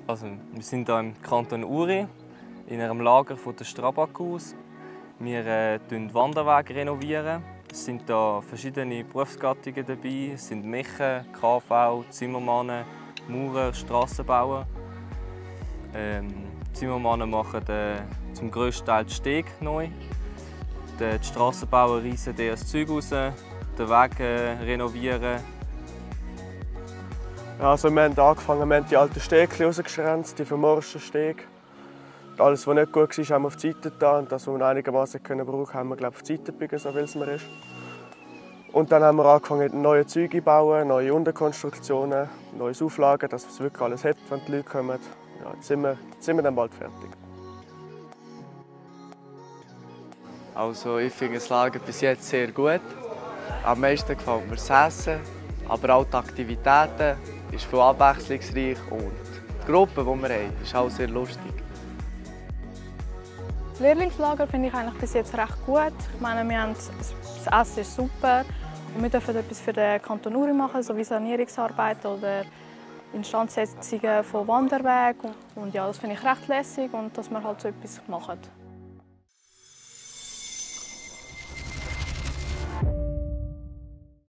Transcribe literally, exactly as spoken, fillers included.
Also, wir sind hier im Kanton Uri, in einem Lager von der Strabag aus. Wir äh, renovieren Wanderwege. Es sind hier verschiedene Berufsgattungen dabei. Es sind Mechen, K V, Zimmermannen, Maurer, Strassenbauer. Ähm, die Zimmermannen machen äh, zum grössten Teil den Steg neu. Die, die Strassenbauer reissen das Zeug raus, den Weg äh, renovieren. Also wir haben angefangen, wir haben die alten Stege rausgeschränzt, die vermorschten Stege. Alles, was nicht gut war, haben wir auf die Seite getan. Und das, was wir einigermaßen brauchen können, haben wir glaube ich, auf die Seite gebiegen, so wie es mir ist. Und dann haben wir angefangen, neue Züge zu bauen, neue Unterkonstruktionen, neue Auflagen, dass es wirklich alles hebt, wenn die Leute kommen. Ja, jetzt sind wir, jetzt sind wir dann bald fertig. Also ich finde das Lager bis jetzt sehr gut. Am meisten gefällt mir das Essen, aber auch die Aktivitäten ist viel abwechslungsreich und die Gruppe, die wir haben, ist auch sehr lustig. Das Lehrlingslager finde ich eigentlich bis jetzt recht gut. Ich meine, wir haben, das Essen ist super und wir dürfen etwas für den Kanton Uri machen, so wie Sanierungsarbeiten oder Instandsetzungen von Wanderwegen. Und ja, das finde ich recht lässig und dass wir halt so etwas machen.